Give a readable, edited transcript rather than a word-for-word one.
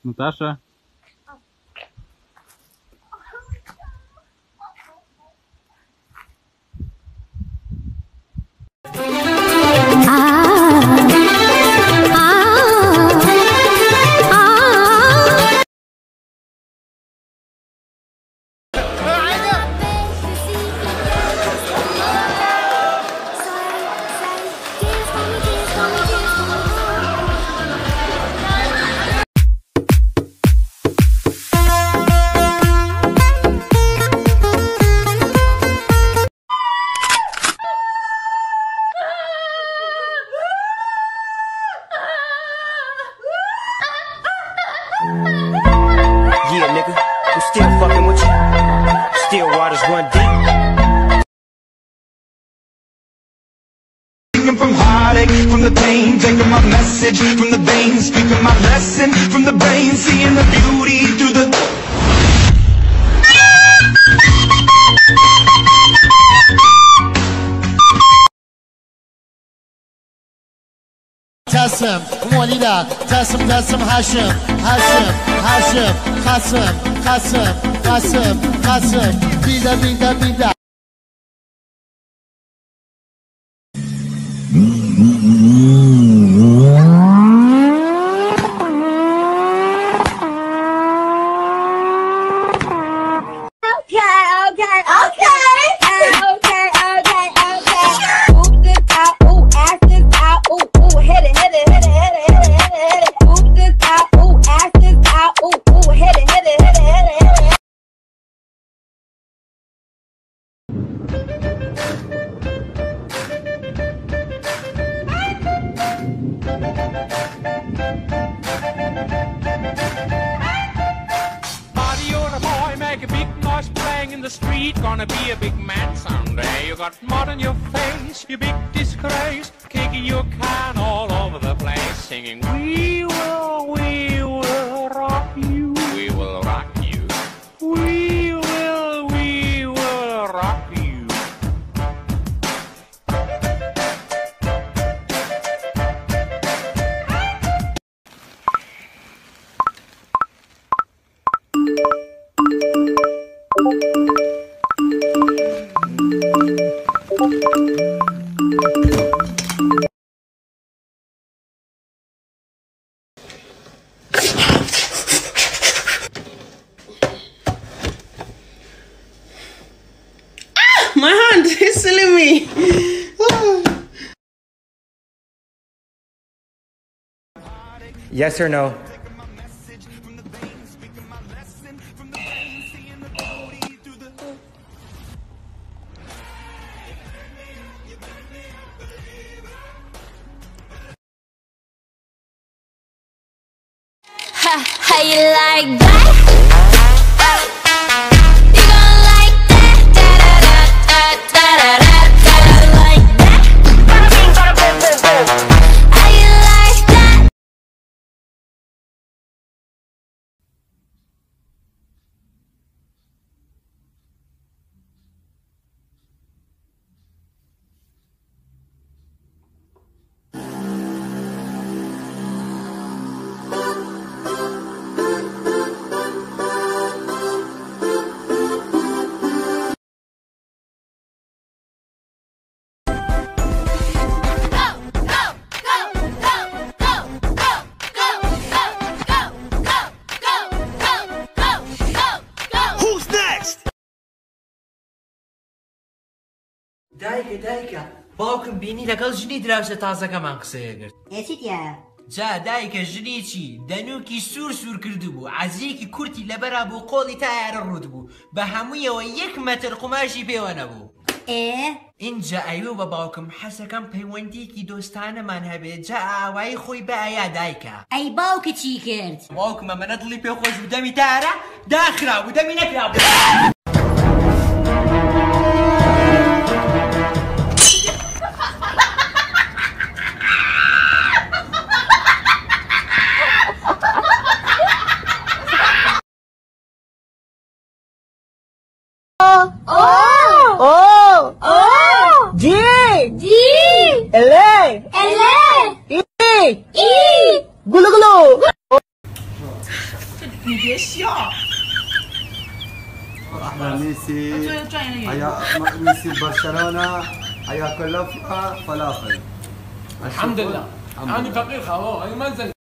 Наташа. Yeah, nigga, I'm still fucking with you. Still waters run deep. From heartache, from the pain, taking my message from the veins, speaking my lesson from the brain, seeing the beauty through the... Tassim, Walida, Tassim, Tassim, Hashim, Hashim, Hashim, Qasim, Qasim, Qasim, Qasim, Bida, Bida, Bida. In the street, gonna be a big man someday. You got mud on your face, you big disgrace, kicking your can all over the place, singing, we will rock you, we will rock you, we will rock you. My hand is killing me. Yes or no? How you like that? You gon' like that? Da da da da da da da da. Like that? Bada bing, bada boom, boom, boom. How you like that? دایکە باوکم بینی لەگەڵ ژنی دراوسە تازەکەمان قسەیەگرت ئێچیتە جا دایکە ژنێکی دەنووکی سوور کردو بوو عەزیەکی کورتی لەبەرا بوو قۆڵی تا یارە ڕوود بوو بە هەموویەوە 1 مەتر قوماشی پێوە نەبوو اینجا ئەیوە بە باوکم حەسەکەم پەیوەندیەکی دۆستانەمان هەبێت جا ئاوایی خۆی بە ئایا دایکە ئەی باوکە چی کرد باوکم ئەمەنە دڵی پێ خۆش بوو دەمی تارە داخرا بوو دەمی نەکرا بوو 别笑。 احلى ميسي حيا ميسي برشلونه حيا كلها فلافل. الحمد لله. انا فقير خلاص، انا ما انزل